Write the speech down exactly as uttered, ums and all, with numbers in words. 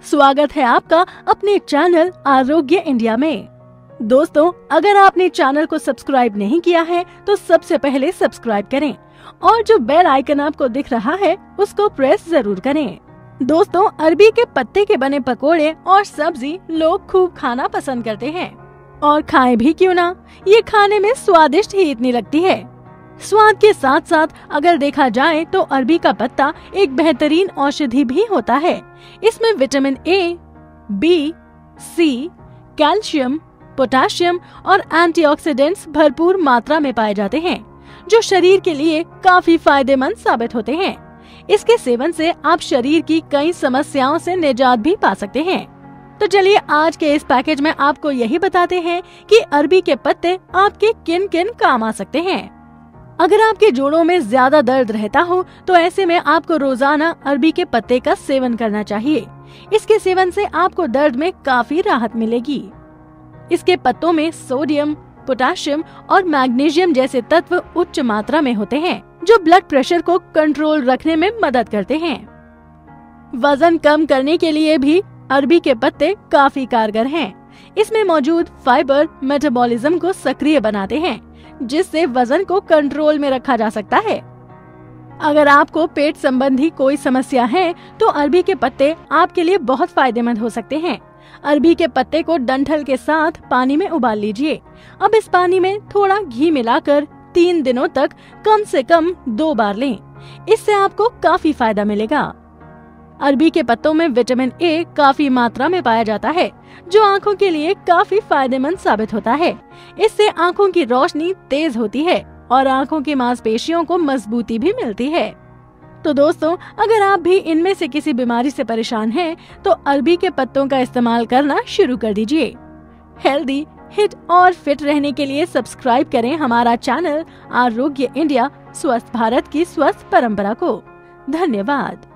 स्वागत है आपका अपने चैनल आरोग्य इंडिया में। दोस्तों, अगर आपने चैनल को सब्सक्राइब नहीं किया है तो सबसे पहले सब्सक्राइब करें और जो बेल आइकन आपको दिख रहा है उसको प्रेस जरूर करें। दोस्तों, अरबी के पत्ते के बने पकोड़े और सब्जी लोग खूब खाना पसंद करते हैं और खाएं भी क्यों ना, ये खाने में स्वादिष्ट ही इतनी लगती है। स्वाद के साथ साथ अगर देखा जाए तो अरबी का पत्ता एक बेहतरीन औषधि भी होता है। इसमें vitamin A, B, C, calcium, potassium और एंटीऑक्सीडेंट्स भरपूर मात्रा में पाए जाते हैं, जो शरीर के लिए काफी फायदेमंद साबित होते हैं। इसके सेवन से आप शरीर की कई समस्याओं से निजात भी पा सकते हैं। तो चलिए आज के इस पैकेज में आपको यही बताते हैं कि अरबी के पत्ते आपके किन किन काम आ सकते हैं। अगर आपके जोड़ों में ज्यादा दर्द रहता हो तो ऐसे में आपको रोजाना अरबी के पत्ते का सेवन करना चाहिए। इसके सेवन से आपको दर्द में काफी राहत मिलेगी। इसके पत्तों में सोडियम, पोटेशियम और मैग्नीशियम जैसे तत्व उच्च मात्रा में होते हैं, जो ब्लड प्रेशर को कंट्रोल रखने में मदद करते हैं। वजन कम करने के लिए भी अरबी के पत्ते काफी कारगर हैं। इसमें मौजूद फाइबर मेटाबॉलिज्म को सक्रिय बनाते हैं, जिससे वजन को कंट्रोल में रखा जा सकता है। अगर आपको पेट संबंधी कोई समस्या है तो अरबी के पत्ते आपके लिए बहुत फायदेमंद हो सकते हैं। अरबी के पत्ते को डंठल के साथ पानी में उबाल लीजिए। अब इस पानी में थोड़ा घी मिलाकर तीन दिनों तक कम से कम दो बार लें। इससे आपको काफी फायदा मिलेगा। अरबी के पत्तों में विटामिन ए काफी मात्रा में पाया जाता है, जो आंखों के लिए काफी फायदेमंद साबित होता है। इससे आंखों की रोशनी तेज होती है और आंखों की मांसपेशियों को मजबूती भी मिलती है। तो दोस्तों, अगर आप भी इनमें से किसी बीमारी से परेशान हैं, तो अरबी के पत्तों का इस्तेमाल करना शुरू कर दीजिए। हेल्दी, हिट और फिट रहने के लिए सब्सक्राइब करें हमारा चैनल आरोग्य इंडिया, स्वस्थ भारत की स्वस्थ परंपरा को। धन्यवाद।